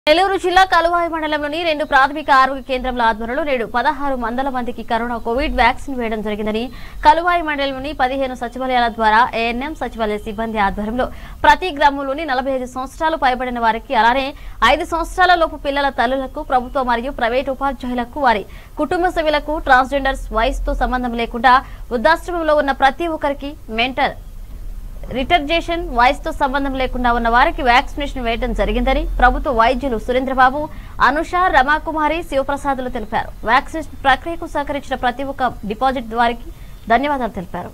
నెల్లూరు జిల్లా కలువాయి మండలంలోని 2 ప్రాథమిక ఆరోగ్య కేంద్రాల ఆధ్వర్యంలో నేడు 16 వందల మందికి కరోనా కోవిడ్ వ్యాక్సిన్ వేయడం జరిగిందని కలువాయి మండలంలోని 15 సచివాలయాల ద్వారా ఏఎన్ఎం సచివాలయ సిబ్బంది ఆధ్వర్యంలో ప్రతి గ్రామంలోని 45 సంవత్సరాలు పైబడిన వారికి అలానే 5 సంవత్సరాల లోపు పిల్లల తల్లులకు ప్రభుత్వ మరియు ప్రైవేటు ఉపాధ్యాయులకు వారి కుటుంబ సభ్యులకు ట్రాన్స్జెండర్స్ వయసుతో సంబంధం లేకుండా వృద్ధాశ్రమంలో ఉన్న ప్రతి ఒక్కరికి మెంటల్ రిటర్జేషన్ వయసుతో సంబంధం లేకుండా ఉన్న వారికి వ్యాక్సినేషన్ వేయడం జరిగిందని ప్రభుత్వ వైద్యులు సురేంద్రబాబు, అనుష, రమాకుమారి, శివప్రసాదులు తెలిపారు. వ్యాక్సినేషన్ ప్రక్రియకు సహకరించిన ప్రతి ఒక్క డిపాజిట్ వారికి ధన్యవాదాలు తెలిపారు.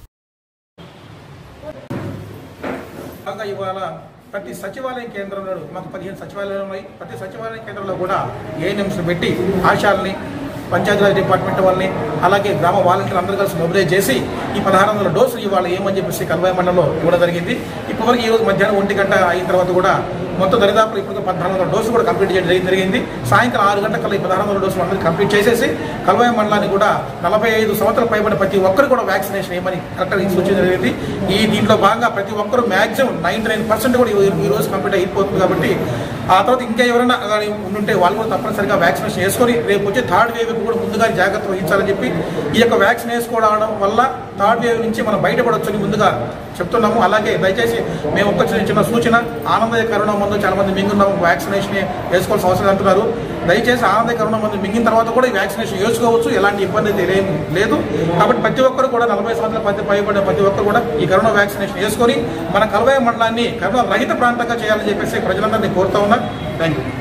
ప్రతి సచివాలయ కేంద్రంలో మాకు 15 సచివాలయాలు ఉన్నాయి. ప్రతి సచివాలయ కేంద్రంలో కూడా ఏఎన్ఎంస్ పెట్టి ఆశాలని, పంచాయతీరాజ్ డిపార్ట్మెంట్ వాళ్ళని, అలాగే గ్రామ వాలంటీర్లు అందరూ కలిసి మొబిలైజ్ చేసి ఈ 1600 డోసులు ఇవ్వాలి ఏమని చెప్పేసి కలువాయి మండలంలో ఇవ్వడం జరిగింది. ఇప్పటివరకు ఈ రోజు మధ్యాహ్నం 1 గంట అయిన తర్వాత కూడా మొత్తం దరిదాపు ఇప్పుడు 1400 డోసులు కూడా కంప్లీట్ చేయడం జరిగింది. సాయంత్రం 6 గంటల ఈ 1600 డోసులు అందరూ కంప్లీట్ చేసేసి కలువాయి మండలాన్ని కూడా 45 సంవత్సరాలు పైబడిన ప్రతి ఒక్కరు కూడా వ్యాక్సినేషన్ ఏమని కరెక్ట్గా సూచించడం జరిగింది. దీంట్లో భాగంగా ప్రతి ఒక్కరు మ్యాక్సిమం 99% కూడా ఈ రోజు కంప్లీట్ అయిపోతుంది. కాబట్టి ఆ తర్వాత ఇంకా ఎవరైనా ఉంటే వాళ్ళు కూడా తప్పనిసరిగా వ్యాక్సినేషన్ వేసుకొని రేపు వచ్చే థర్డ్ వేవ్ కూడా ముందుగా జాగ్రత్త వహించాలని చెప్పి ఈ యొక్క వ్యాక్సిన్ వేసుకోవడం వల్ల థర్డ్ వేవ్ నుంచి మనం బయటపడవచ్చని ముందుగా చెప్తున్నాము. అలాగే దయచేసి మేము ఒక్క చిన్న సూచన, ఆనందయ్య కరోనా మందు చాలా మంది మింగున్నాము, వ్యాక్సినేషన్ వేసుకోవాల్సిన అవసరం అంటున్నారు. దయచేసి ఆనందయ్య కరోనా మందు మింగిన తర్వాత కూడా ఈ వ్యాక్సినేషన్ వేసుకోవచ్చు, ఎలాంటి ఇబ్బంది అయితే లేదు. కాబట్టి ప్రతి ఒక్కరు కూడా 40 సంవత్సరాల పైబడిన ప్రతి ఒక్కరు కూడా ఈ కరోనా వ్యాక్సినేషన్ వేసుకొని మన కలువాయి మండలాన్ని కరోనా రహిత ప్రాంతంగా చేయాలని చెప్పేసి ప్రజలందరినీ కోరుతా ఉన్నారు. Thank you.